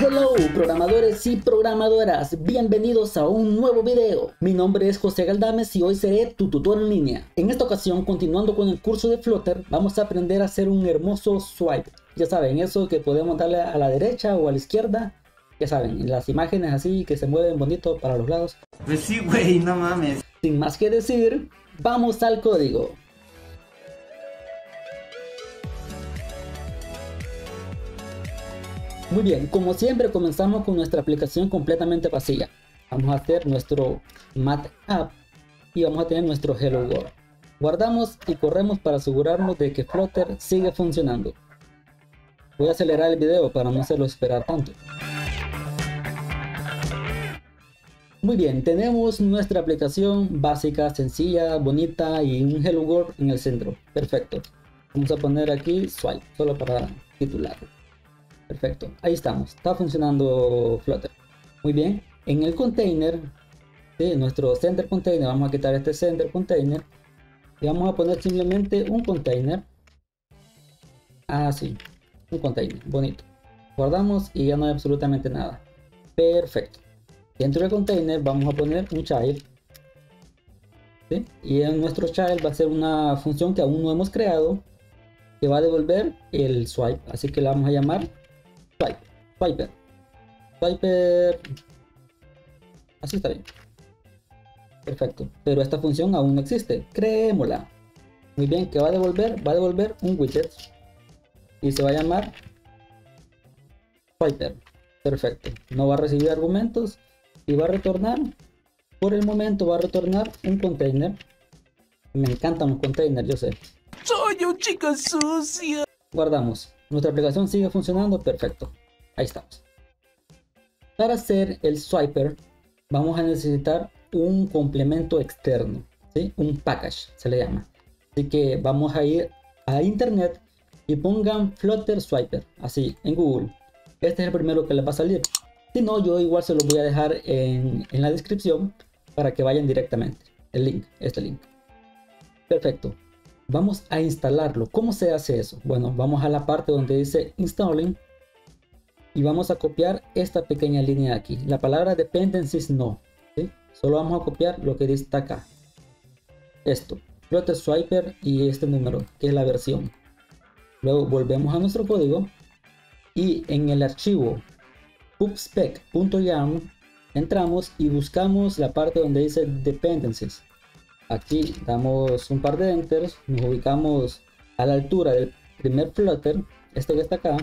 Hello programadores y programadoras, bienvenidos a un nuevo video. Mi nombre es José Galdames y hoy seré tu tutor en línea. En esta ocasión, continuando con el curso de Flutter, vamos a aprender a hacer un hermoso swipe. Ya saben, eso que podemos darle a la derecha o a la izquierda. Ya saben, las imágenes así que se mueven bonito para los lados. Pues sí, güey, no mames. Sin más que decir, vamos al código. Muy bien, como siempre comenzamos con nuestra aplicación completamente vacía. Vamos a hacer nuestro Mat App y vamos a tener nuestro Hello World. Guardamos y corremos para asegurarnos de que Flutter sigue funcionando. Voy a acelerar el video para no hacerlo esperar tanto. Muy bien, tenemos nuestra aplicación básica, sencilla, bonita y un Hello World en el centro. Perfecto. Vamos a poner aquí Swipe, solo para titularlo. Perfecto, ahí estamos, está funcionando Flutter. Muy bien, en el container, ¿sí? Nuestro center container, vamos a quitar este center container y vamos a poner simplemente un container. Así, un container, bonito. Guardamos y ya no hay absolutamente nada. Perfecto. Dentro del container vamos a poner un child, ¿sí? Y en nuestro child va a ser una función que aún no hemos creado, que va a devolver el swipe, así que la vamos a llamar Swiper. Así está bien. Perfecto. Pero esta función aún no existe. Creémosla. Muy bien, ¿qué va a devolver? Va a devolver un widget. Y se va a llamar Swiper. Perfecto. No va a recibir argumentos. Y va a retornar. Por el momento va a retornar un container. Me encantan los containers, yo sé. Soy un chico sucio. Guardamos. Nuestra aplicación sigue funcionando, perfecto. Ahí estamos. Para hacer el swiper vamos a necesitar un complemento externo, ¿sí? Un package se le llama. Así que vamos a ir a internet y pongan Flutter Swiper, así en Google. Este es el primero que les va a salir. Si no, yo igual se los voy a dejar en la descripción para que vayan directamente. El link, este link. Perfecto. Vamos a instalarlo. ¿Cómo se hace eso? Bueno, vamos a la parte donde dice Installing y vamos a copiar esta pequeña línea de aquí. La palabra dependencies no, ¿sí? Solo vamos a copiar lo que está acá. Esto, Flutter Swiper y este número, que es la versión. Luego volvemos a nuestro código y en el archivo pubspec.yaml entramos y buscamos la parte donde dice dependencies. Aquí damos un par de enters, nos ubicamos a la altura del primer Flutter, este que está acá.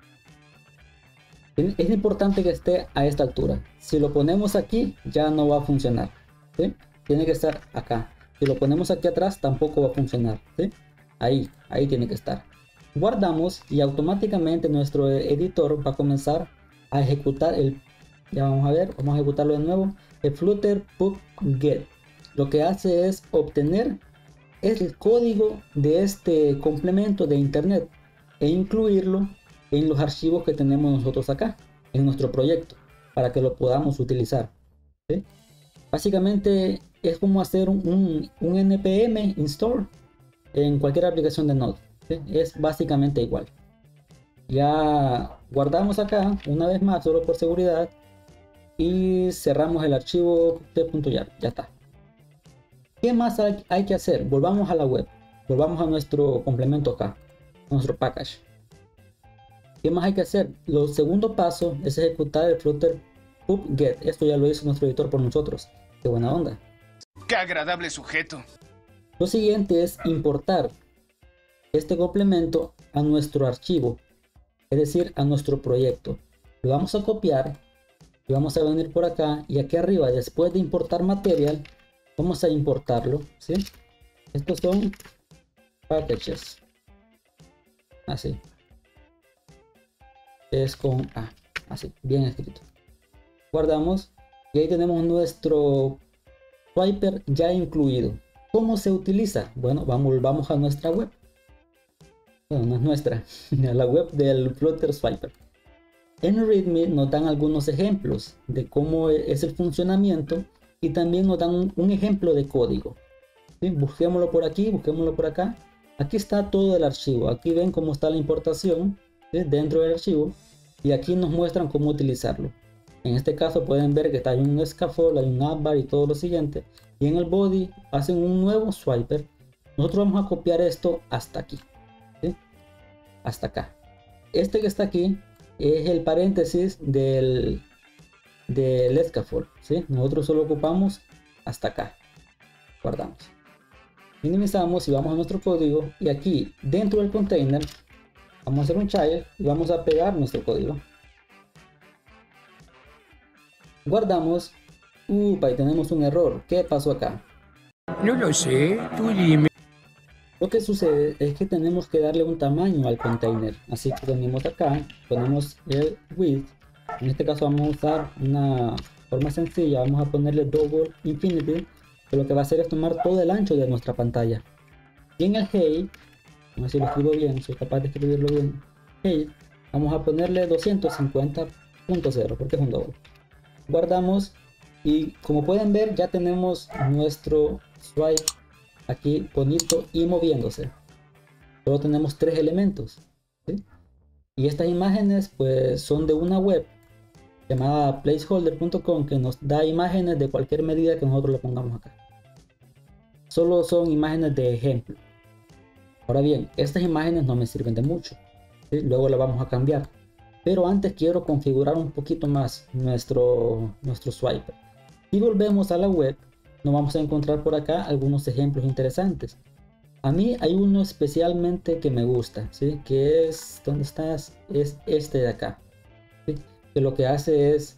Es importante que esté a esta altura. Si lo ponemos aquí, ya no va a funcionar, ¿sí? Tiene que estar acá. Si lo ponemos aquí atrás, tampoco va a funcionar, ¿sí? Ahí tiene que estar. Guardamos y automáticamente nuestro editor va a comenzar a ejecutar el... Ya vamos a ver, vamos a ejecutarlo de nuevo. El Flutter pub get. Lo que hace es obtener el código de este complemento de internet e incluirlo en los archivos que tenemos nosotros acá en nuestro proyecto para que lo podamos utilizar, ¿sí? Básicamente es como hacer un npm install en cualquier aplicación de Node, ¿sí? Es básicamente igual. Ya guardamos acá una vez más solo por seguridad y cerramos el archivo t.yaml. Ya está. ¿Qué más hay que hacer? Volvamos a la web, volvamos a nuestro complemento acá, nuestro package. ¿Qué más hay que hacer? Lo segundo paso es ejecutar el Flutter pub get. Esto ya lo hizo nuestro editor por nosotros. ¡Qué buena onda! ¡Qué agradable sujeto! Lo siguiente es importar este complemento a nuestro archivo, es decir, a nuestro proyecto. Lo vamos a copiar y vamos a venir por acá y aquí arriba, después de importar material, vamos a importarlo, ¿sí? Estos son packages. Así. Es con A. Así, bien escrito. Guardamos. Y ahí tenemos nuestro Swiper ya incluido. ¿Cómo se utiliza? Bueno, vamos a nuestra web. Bueno, no es nuestra. A la web del Flutter Swiper. En README nos dan algunos ejemplos de cómo es el funcionamiento. Y también nos dan un ejemplo de código, ¿sí? Busquémoslo por aquí, busquémoslo por acá. Aquí está todo el archivo. Aquí ven cómo está la importación, ¿sí? Dentro del archivo. y aquí nos muestran cómo utilizarlo. En este caso pueden ver que hay un scaffold, hay un navbar y todo lo siguiente, y en el body hacen un nuevo swiper. Nosotros vamos a copiar esto hasta aquí, ¿sí? Hasta acá. Este que está aquí es el paréntesis del scaffold, ¿sí? Nosotros solo ocupamos hasta acá. Guardamos, minimizamos y vamos a nuestro código, y aquí dentro del container vamos a hacer un child y vamos a pegar nuestro código. Guardamos. Ahí tenemos un error. ¿Qué pasó acá? No lo sé, tú dime. Lo que sucede es que tenemos que darle un tamaño al container, así que venimos acá, ponemos el width. En este caso vamos a usar una forma sencilla, vamos a ponerle double infinity, que lo que va a hacer es tomar todo el ancho de nuestra pantalla. Y en el height, a ver si lo escribo bien, soy capaz de escribirlo bien, height, vamos a ponerle 250.0 porque es un double. Guardamos y como pueden ver ya tenemos nuestro swipe aquí bonito y moviéndose. Solo tenemos 3 elementos, ¿sí? Y estas imágenes pues son de una web llamada placeholder.com, que nos da imágenes de cualquier medida que nosotros le pongamos acá. Solo son imágenes de ejemplo. Ahora bien, estas imágenes no me sirven de mucho, ¿sí? Luego las vamos a cambiar, pero antes quiero configurar un poquito más nuestro swiper. Si volvemos a la web, nos vamos a encontrar por acá algunos ejemplos interesantes. A mí hay uno especialmente que me gusta, ¿sí? Que es, ¿dónde estás? Es este de acá, ¿sí? Que lo que hace es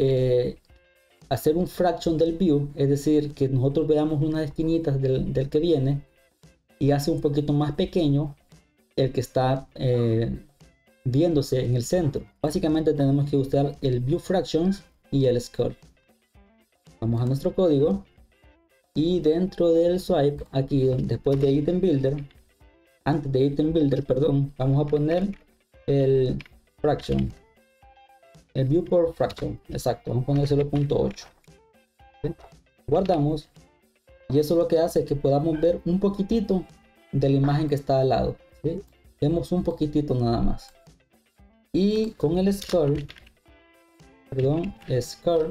hacer un fraction del view, es decir, que nosotros veamos unas esquinitas del que viene, y hace un poquito más pequeño el que está viéndose en el centro. Básicamente tenemos que usar el view fractions y el scale. Vamos a nuestro código y dentro del swipe, aquí después de item builder, antes de item builder, perdón, vamos a poner el fraction, el viewport fraction, exacto, vamos a poner 0.8. ¿Sí? Guardamos y eso lo que hace es que podamos ver un poquitito de la imagen que está al lado, ¿sí? Vemos un poquitito nada más. Y con el scale, perdón, scale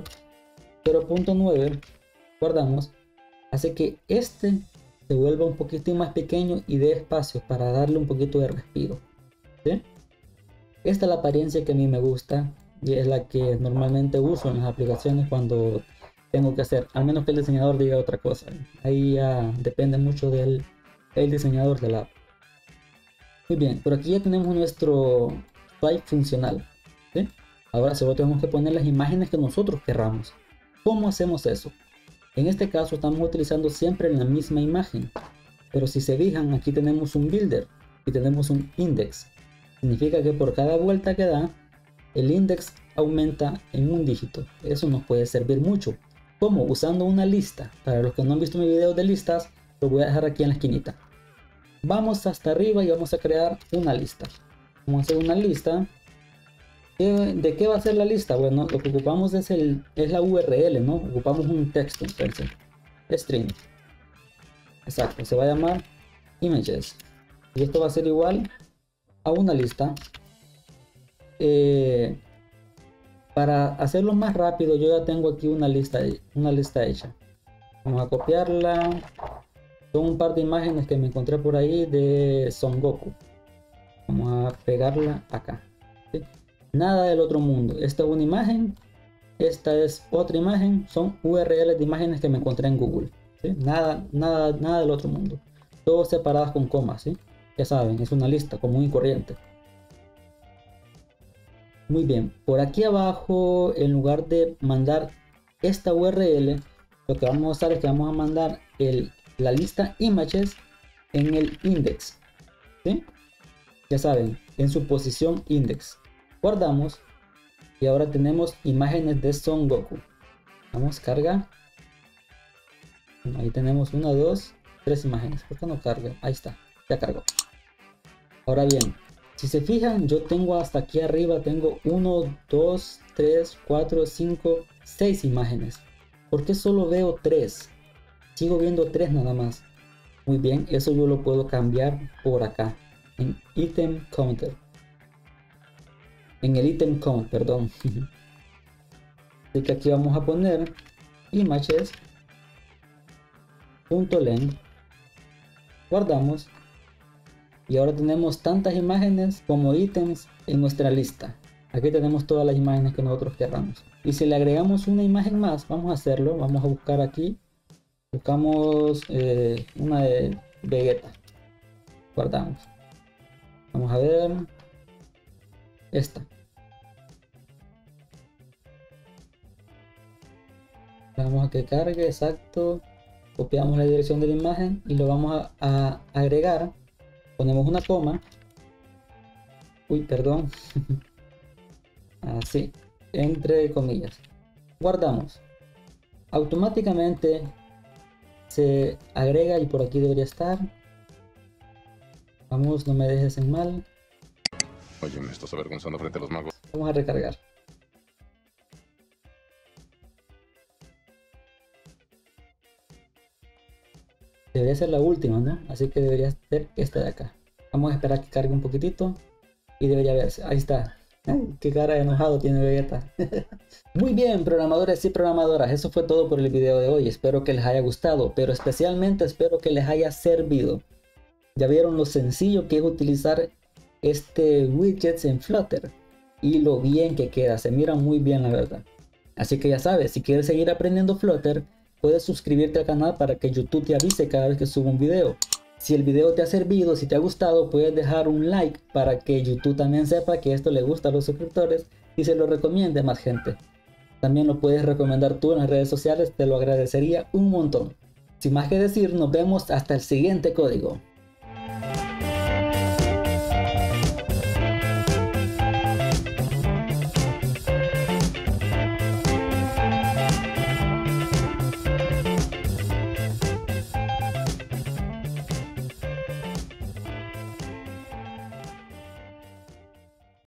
0.9, guardamos, hace que este se vuelva un poquito más pequeño y dé espacio para darle un poquito de respiro, ¿sí? Esta es la apariencia que a mí me gusta y es la que normalmente uso en las aplicaciones cuando tengo que hacer, al menos que el diseñador diga otra cosa. Ahí ya depende mucho del diseñador de la app. Muy bien, por aquí ya tenemos nuestro swipe funcional, ¿sí? Ahora solo tenemos que poner las imágenes que nosotros querramos. ¿Cómo hacemos eso? En este caso estamos utilizando siempre la misma imagen, pero si se fijan, aquí tenemos un builder y tenemos un index. Significa que por cada vuelta que da, el index aumenta en un dígito. Eso nos puede servir mucho. ¿Cómo? Usando una lista. Para los que no han visto mi video de listas, lo voy a dejar aquí en la esquinita. Vamos hasta arriba y vamos a crear una lista. Vamos a hacer una lista. ¿De qué va a ser la lista? Bueno, lo que ocupamos es la URL, ¿no? Ocupamos un texto, entonces, string. Exacto, se va a llamar images. Y esto va a ser igual a una lista. Para hacerlo más rápido, yo ya tengo aquí una lista hecha. Vamos a copiarla. Son un par de imágenes que me encontré por ahí de Son Goku. Vamos a pegarla acá, ¿sí? Nada del otro mundo. Esta es una imagen, esta es otra imagen. Son URLs de imágenes que me encontré en Google, ¿sí? Nada del otro mundo. Todos separados con comas, ¿sí? Ya saben, es una lista común y corriente. Muy bien, por aquí abajo, en lugar de mandar esta URL, lo que vamos a hacer es que vamos a mandar la lista images en el index, ¿sí? Ya saben, en su posición index. Guardamos y ahora tenemos imágenes de Son Goku. Vamos, carga. Ahí tenemos 1, 2, 3 imágenes. ¿Por qué no carga? Ahí está, ya cargó. Ahora bien, si se fijan, yo tengo hasta aquí arriba, tengo 1, 2, 3, 4, 5, 6 imágenes. ¿Por qué solo veo 3? Sigo viendo 3 nada más. Muy bien, eso yo lo puedo cambiar por acá, en Item Counter. en el item count, perdón. Así que aquí vamos a poner images.len, guardamos, y ahora tenemos tantas imágenes como ítems en nuestra lista. Aquí tenemos todas las imágenes que nosotros queramos, y si le agregamos una imagen más, vamos a hacerlo, vamos a buscar aquí, buscamos una de Vegeta, guardamos, vamos a ver esta. Vamos a que cargue, exacto, copiamos la dirección de la imagen y lo vamos a agregar, ponemos una coma, uy, perdón, así, entre comillas, guardamos, automáticamente se agrega y por aquí debería estar, vamos, no me dejes en mal, Oye, me estás avergonzando frente a los magos. vamos a recargar. Debería ser la última, ¿no? Así que debería ser esta de acá. Vamos a esperar que cargue un poquitito y debería verse. Ahí está. Ay, qué cara de enojado tiene Vegeta. Muy bien, programadores y programadoras. Eso fue todo por el video de hoy. Espero que les haya gustado, pero especialmente espero que les haya servido. Ya vieron lo sencillo que es utilizar este widget en Flutter y lo bien que queda. Se mira muy bien, la verdad. Así que ya sabes, si quieres seguir aprendiendo Flutter, puedes suscribirte al canal para que YouTube te avise cada vez que suba un video. Si el video te ha servido, si te ha gustado, puedes dejar un like para que YouTube también sepa que esto le gusta a los suscriptores y se lo recomiende a más gente. También lo puedes recomendar tú en las redes sociales, te lo agradecería un montón. Sin más que decir, nos vemos hasta el siguiente código.